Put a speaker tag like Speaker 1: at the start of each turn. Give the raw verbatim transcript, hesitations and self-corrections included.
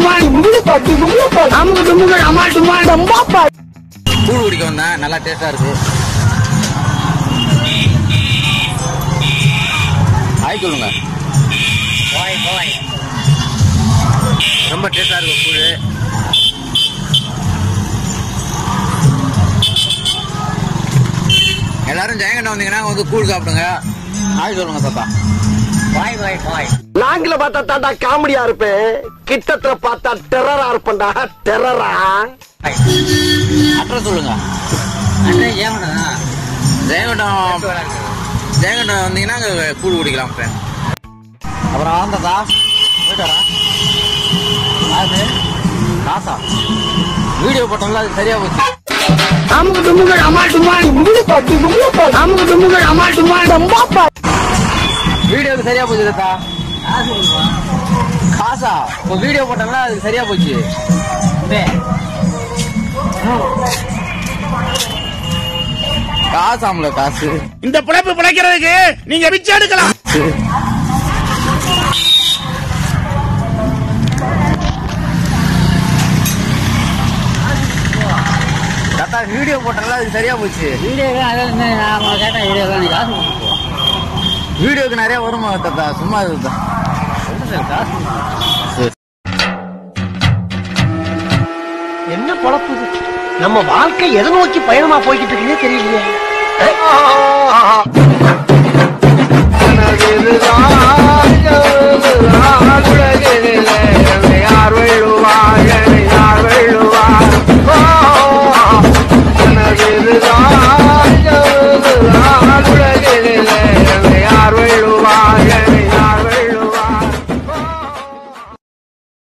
Speaker 1: கூழ் குடிக்க வந்தேன், நல்லா டேஸ்டா இருக்கு. ஆய் சொல்லுங்க. ரொம்ப டேஸ்டா இருக்கு கூழ். எல்லாரும் ஜெயங்கண்டம் வந்தீங்கன்னா வந்து கூழ் சாப்பிடுங்க. ஆய் சொல்லுங்க தாத்தா. பாய் பாய் பாய்.
Speaker 2: நாங்கள பார்த்தா தாண்டா காமெடியா இருப்பேன், கிட்டத்துல பார்த்தா டெரரா இருப்பேன்டா. டெரரா.
Speaker 1: அட்ரஸ் சொல்லுங்க. ஜெயங்கண்டம் ஜெயங்கண்டம் வந்தீங்கன்னா அங்க கூழ் குடிக்கலாம். அப்புறம் வந்ததா போயிட்டாரா காசா வீடியோ போட்டோம்ல அது சரியா போச்சு. வீடியோக்கு சரியா போச்சு தாத்தா. காசா இப்போ வீடியோ போட்டோம்ல அது சரியா போச்சு. காசாம்ல காசு.
Speaker 3: இந்த பிழைப்பு பிழைக்கிறதுக்கு நீங்க பிச்சை எடுக்கலாம்.
Speaker 1: தாத்தா வீடியோ போட்டோம்ல அது சரியா போச்சு. வீடியோக்கு நிறைய வருமா தாத்தா? சும்மா
Speaker 2: என்ன பொழப்பு நம்ம வாழ்க்கை எதை நோக்கி பயணமா போய்கிட்டு இருக்குன்னே தெரியலையே.